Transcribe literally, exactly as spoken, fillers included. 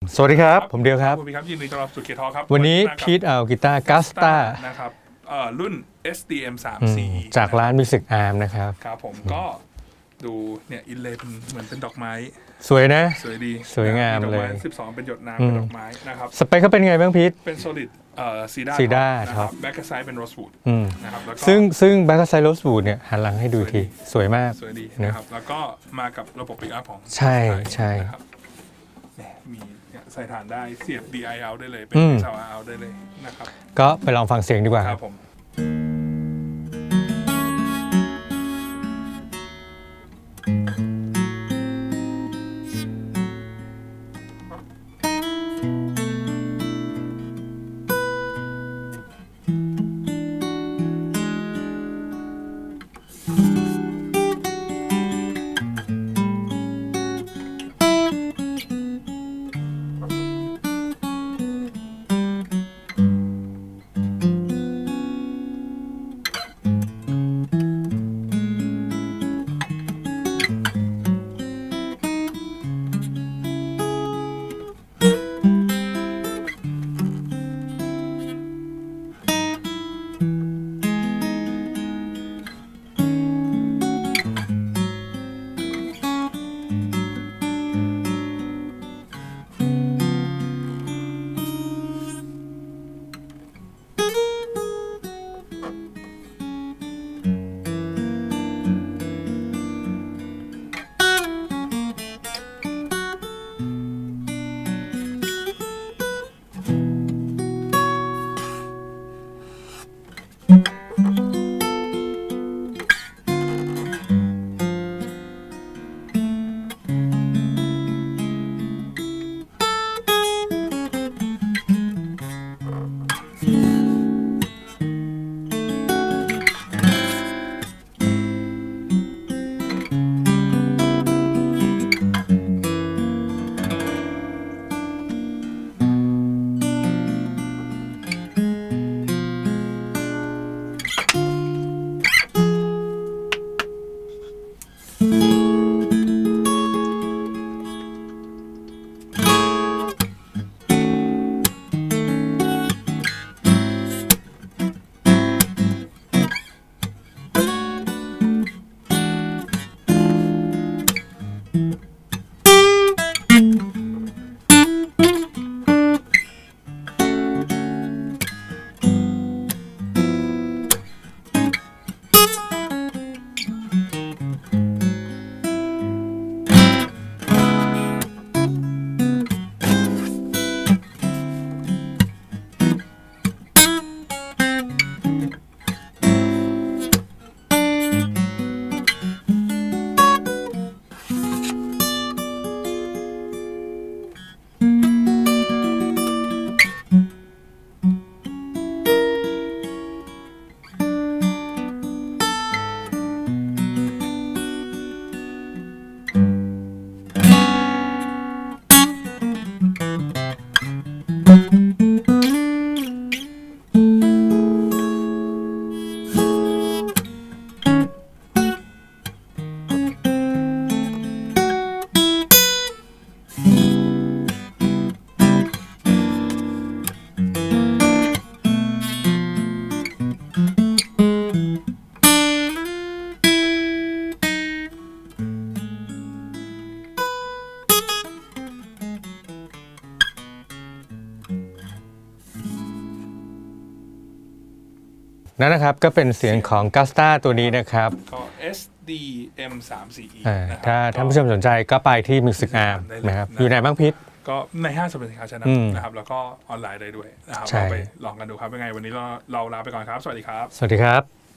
สวัสดีครับผมเดียวครับสวัสดีครับยินดีต้อนรับสู่เคทอครับวันนี้พีทเอากีตาร์กัสตานะครับรุ่น เอส ดี เอ็ม สาม ซี อีจากร้านมิวสิกอาร์มนะครับครับผมก็ดูเนี่ยอินเลย์เป็นเหมือนเป็นดอกไม้สวยนะสวยดีสวยงามเลยสิบสองเป็นหยดน้ำเป็นดอกไม้นะครับสเปคเขาเป็นไงบ้างพีทเป็น solid เอ่อซีด้าซีด้าครับแบ็กไซด์เป็นโรสวูดนะครับแล้วก็ซึ่งซึ่งแบ็กไซด์โรสวูดเนี่ยหันหลังให้ดูทีสวยมากสวยดีนะครับแล้วก็มากับระบบปิกอัพของใช่ใช่มีใส่ฐานได้เสียบ ดี ไอ เอาได้เลยเป็นซาวเอาได้เลยนะครับก็ไปลองฟังเสียงดีกว่าครับผมนั่นนะครับก็เป็นเสียงของกัสตาตัวนี้นะครับก็ เอส ดี เอ็ม สาม ซี อีถ้าท่านผู้ชมสนใจก็ไปที่มิวสิกอาร์มนะครับอยู่ไหนบ้างพิษก็ในห้างสรรพสินค้าชั้นนำนะครับแล้วก็ออนไลน์ได้ด้วยนะครับเราไปลองกันดูครับเป็นไงวันนี้เราเราลาไปก่อนครับสวัสดีครับสวัสดีครับ